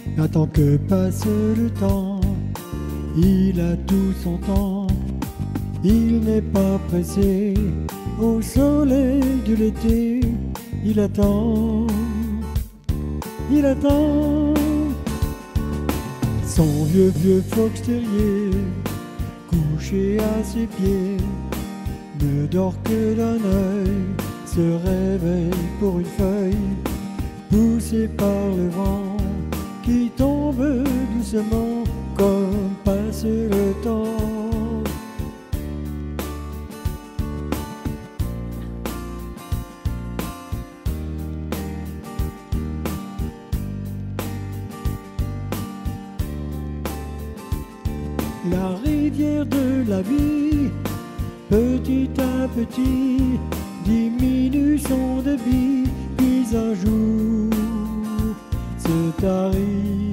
Attends que passe le temps, il a tout son temps. Il n'est pas pressé au soleil de l'été. Il attend, il attend. Son vieux fox terrier, couché à ses pieds, ne dort que d'un œil, se réveille pour une feuille, poussé par le vent qui tombe doucement comme passe le temps. La rivière de la vie, petit à petit, diminue son débit, puis un jour se tarit.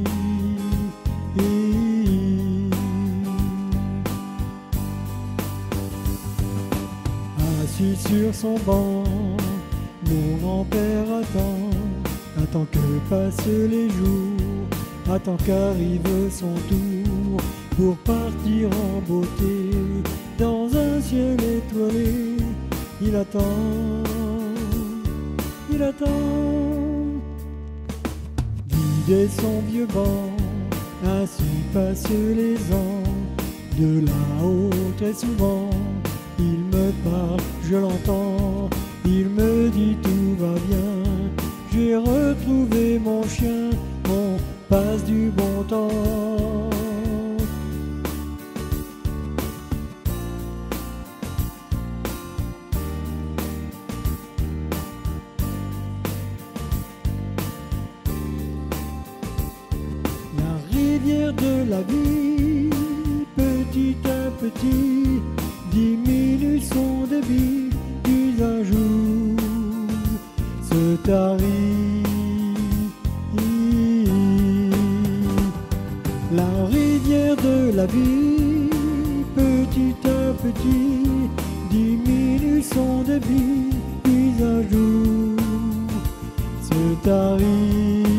Assis sur son banc, mon grand-père attend que passent les jours, attend qu'arrive son tour pour partir en beauté dans un ciel étoilé. Il attend, il attend. Vider son vieux banc, ainsi passent les ans. De là-haut très souvent, il me parle, je l'entends. Il me dit tout va bien, j'ai retrouvé mon chien, on passe du bon temps. La rivière de la vie, petit à petit, diminue son débit, puis un jour se tarit. La rivière de la vie, petit à petit, diminue son débit, puis un jour se tarit.